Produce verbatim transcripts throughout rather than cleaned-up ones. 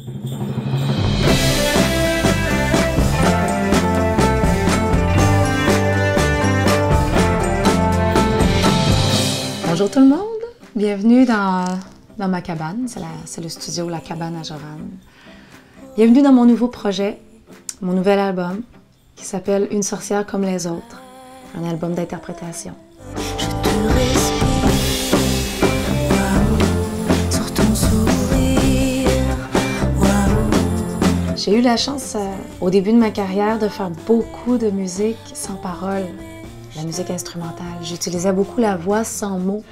Bonjour tout le monde, bienvenue dans, dans ma cabane, c'est le studio La Cabane à Joranne. Bienvenue dans mon nouveau projet, mon nouvel album qui s'appelle Une sorcière comme les autres, un album d'interprétation. J'ai eu la chance, euh, au début de ma carrière, de faire beaucoup de musique sans paroles, la musique instrumentale. J'utilisais beaucoup la voix sans mots.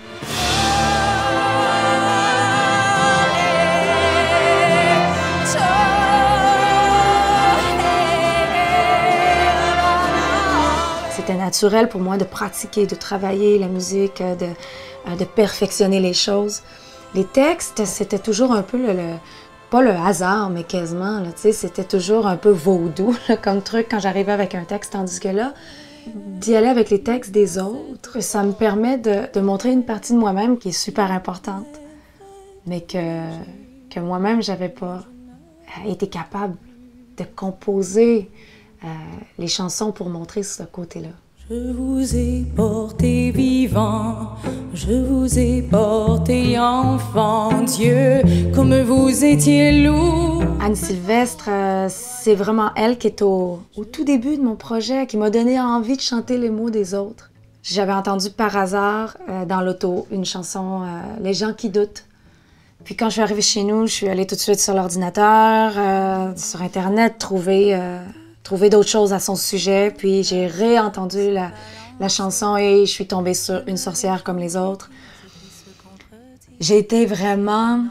C'était naturel pour moi de pratiquer, de travailler la musique, de, de perfectionner les choses. Les textes, c'était toujours un peu le... le pas le hasard, mais quasiment, c'était toujours un peu vaudou là, comme truc quand j'arrivais avec un texte, tandis que là, d'y aller avec les textes des autres, ça me permet de, de montrer une partie de moi-même qui est super importante, mais que, que moi-même, j'avais pas été capable de composer euh, les chansons pour montrer ce côté-là. Je vous ai porté vivant, je vous ai porté enfant, Dieu, comme vous étiez lourd. Anne Sylvestre, euh, c'est vraiment elle qui est au, au tout début de mon projet, qui m'a donné envie de chanter les mots des autres. J'avais entendu par hasard euh, dans l'auto une chanson euh, « Les gens qui doutent ». Puis quand je suis arrivée chez nous, je suis allée tout de suite sur l'ordinateur, euh, sur Internet, trouver... Euh, trouver d'autres choses à son sujet, puis j'ai réentendu la, la chanson et je suis tombée sur Une sorcière comme les autres. J'ai été vraiment,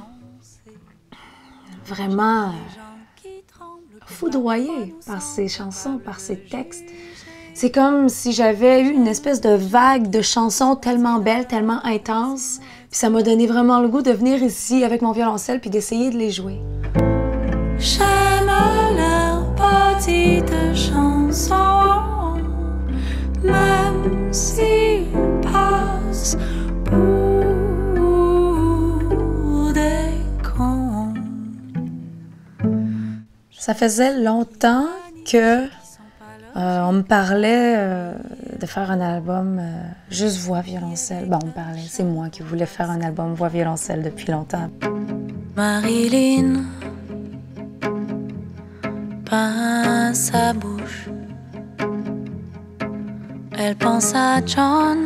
vraiment euh, foudroyée par ces chansons, par ces textes. C'est comme si j'avais eu une espèce de vague de chansons tellement belles, tellement intenses, puis ça m'a donné vraiment le goût de venir ici avec mon violoncelle puis d'essayer de les jouer. J'aime leur petite chanson, même s'ils passent pour des cons. Ça faisait longtemps que euh, on me parlait euh, de faire un album euh, juste voix-violoncelle. Bon, on me parlait, c'est moi qui voulais faire un album voix-violoncelle depuis longtemps. Marilyn peint sa bouche, elle pense à John,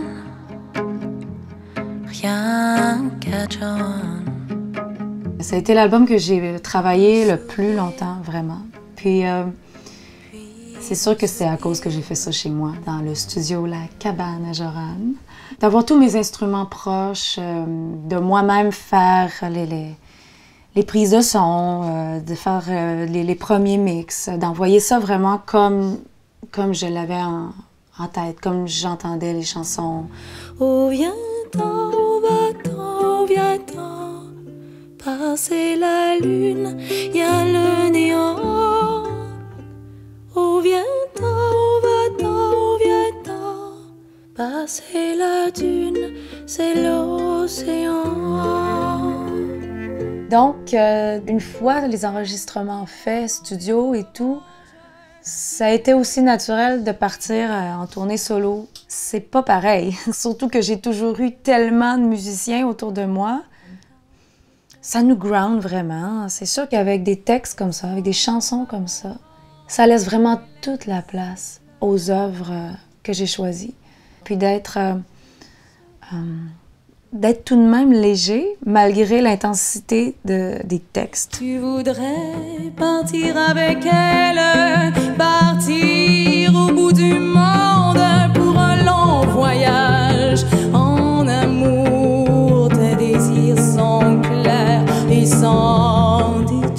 rien qu'à John. Ça a été l'album que j'ai travaillé le plus longtemps, vraiment. Puis euh, c'est sûr que c'est à cause que j'ai fait ça chez moi, dans le studio La Cabane à Joranne. D'avoir tous mes instruments proches, euh, de moi-même faire les... les les prises de son, euh, de faire euh, les, les premiers mix, d'envoyer ça vraiment comme, comme je l'avais en, en tête, comme j'entendais les chansons. Oh, viens-t'en, va-t'en, viens-t'en, passer la lune, y a le néant. Oh, viens-t'en, va-t'en, viens-t'en, passer la dune, c'est l'océan. Donc, euh, une fois les enregistrements faits, studio et tout, ça a été aussi naturel de partir euh, en tournée solo. C'est pas pareil, surtout que j'ai toujours eu tellement de musiciens autour de moi. Ça nous ground vraiment. C'est sûr qu'avec des textes comme ça, avec des chansons comme ça, ça laisse vraiment toute la place aux œuvres euh, que j'ai choisies. Puis d'être... Euh, euh, d'être tout de même léger, malgré l'intensité de, des textes. Tu voudrais partir avec elle, partir au bout du monde pour un long voyage. En amour, tes désirs sont clairs et sans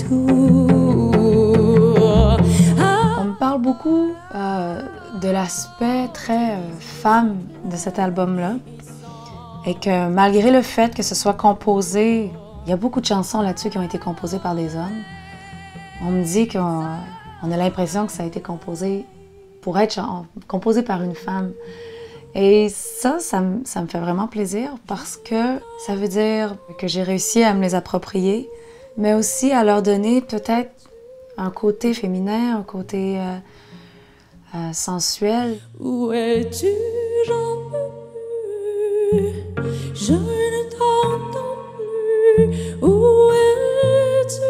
détour. Ah. On me parle beaucoup euh, de l'aspect très euh, femme de cet album-là. Et que malgré le fait que ce soit composé, il y a beaucoup de chansons là-dessus qui ont été composées par des hommes, on me dit qu'on on a l'impression que ça a été composé pour être composé par une femme. Et ça, ça me, ça me fait vraiment plaisir parce que ça veut dire que j'ai réussi à me les approprier, mais aussi à leur donner peut-être un côté féminin, un côté euh, euh, sensuel. Où es-tu, j'en peux plus, je ne t'entends plus. Où es-tu?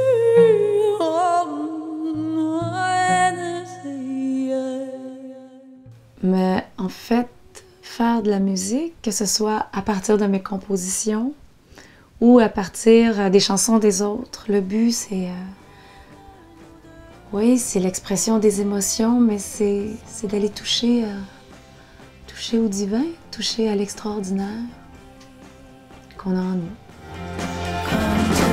Mais en fait, faire de la musique, que ce soit à partir de mes compositions ou à partir des chansons des autres, le but c'est... Euh, oui, c'est l'expression des émotions, mais c'est d'aller toucher, euh, toucher au divin, toucher à l'extraordinaire qu'on a en nous.